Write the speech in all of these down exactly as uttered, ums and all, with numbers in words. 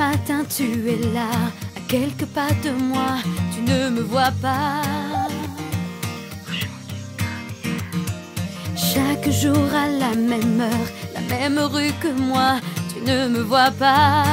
matin tu es là, à quelques pas de moi, tu ne me vois pas. Chaque jour à la même heure, la même rue que moi, tu ne me vois pas.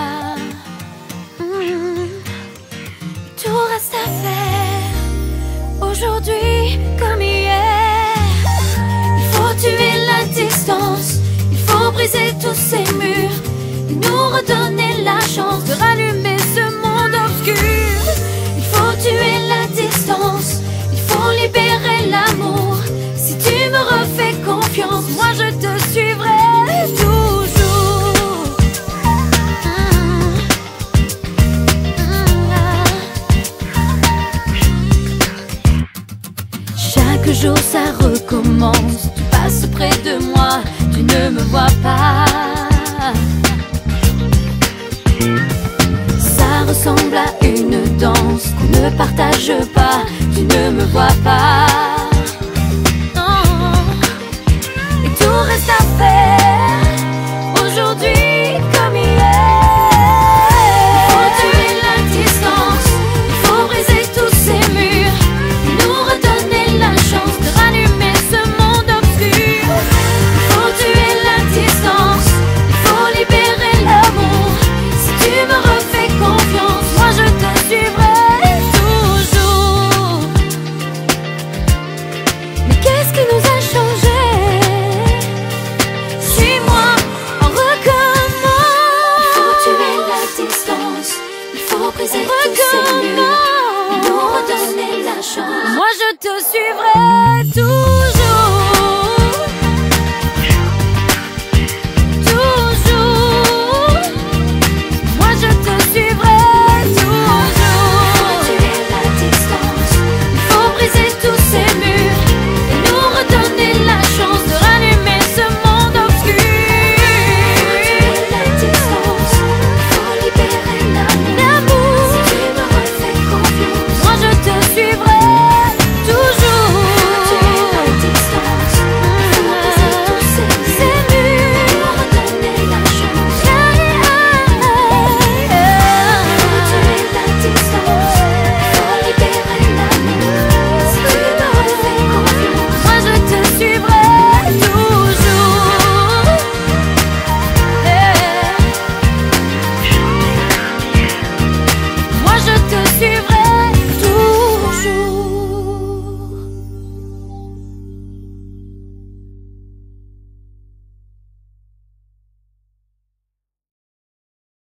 Mmh. Tout reste à faire, aujourd'hui comme hier. Il faut tuer la distance, il faut briser tous ces murs et nous redonner la chance de rallumer ce monde obscur. Il faut tuer la distance, il faut libérer l'amour. Si tu me refais confiance, moi je te suivrai toujours. Chaque jour ça recommence, tu passes près de moi, tu ne me vois pas. Ça ressemble à une danse qu'on ne partage pas, tu ne me vois pas. Non. Et tout reste à faire, aujourd'hui comme hier. Il faut tuer la distance, il faut briser tous ces murs et nous redonner la chance de rallumer ce monde obscur. Il faut tuer la distance, il faut libérer l'amour. Si tu me refais confiance, moi je te suivrai toujours. Mais qu'est-ce qui nous a changé? Suis-moi, on recommence. Il faut tuer la distance, il faut briser tous ces murs et nous redonner la chance. Moi je te suis.